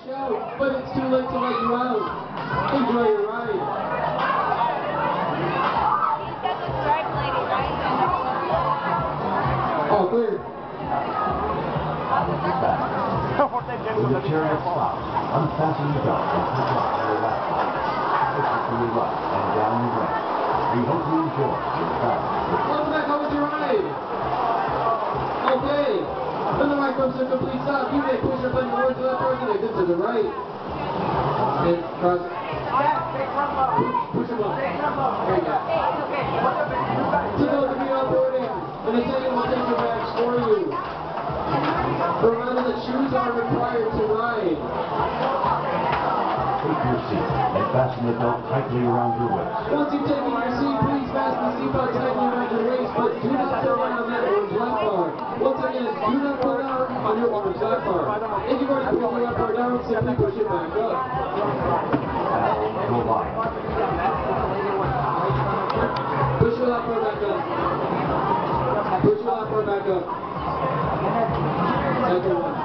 shout, but it's too late to let you out. Enjoy your ride. All clear. When the chariot stops, unfasten the belt and push off your left side. Push it to your left and down your right. We hope you enjoy your ride. Welcome back home with your ride. Okay. When the ride comes to a complete stop, you may push up on your way to the left or exit to the right. And cross. Push them up. There you go. To those of you offboarding, an attendant will take your bags for you. Remember that shoes are required to ride. Take your seat and fasten the belt tightly around your waist. Once you've taken your seat, please fasten the seatbelt tightly around your waist, but do not pull down on that orange lap bar. Once again, do not pull down on your orange lap bar. If you've already pulled your lap bar down, simply push it back up. Goliath. Push your lap bar back up. Push your lap bar back up. Second one.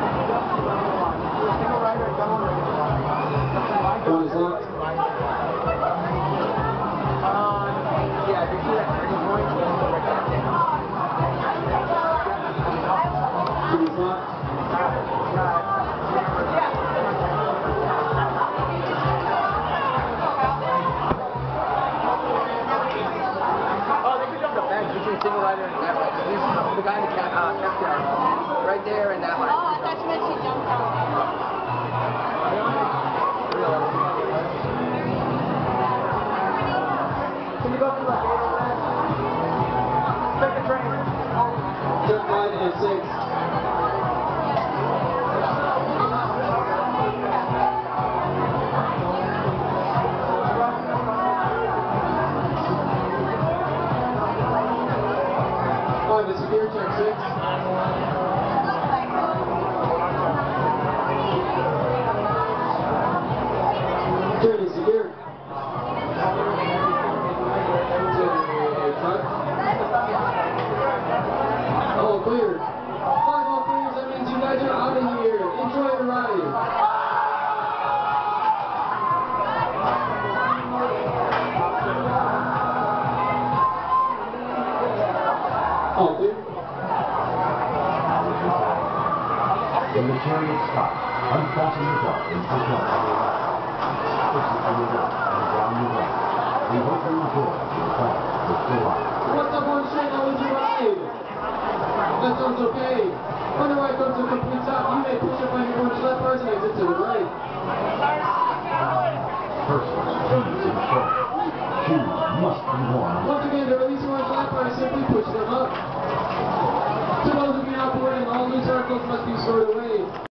One is locked. Two is locked. Single rider and that one. He's the guy in the kept there. Right there and that one. Oh, I thought you meant she jumped out. Can you go through that gate over there? Take the train. Turn 5 and 6. The secure check 6. Turn is secure. All clear. 5 all clears, that means you guys are out of here. Enjoy the ride. All clear. When the chariot stops, unfasten the belt and push off on your left side. Push it to your left and down your right. We hope you enjoy your ride with Goliath. What's up, one straight? How was your ride? That sounds okay. When the ride comes to a complete stop, you may push up on your orange left bar and exit to the right. Purses, keys, and shorts. Shoes must be worn. Once again, to release orange lap bar, simply push them up. To those of you outboarding, all loose articles must be stored away.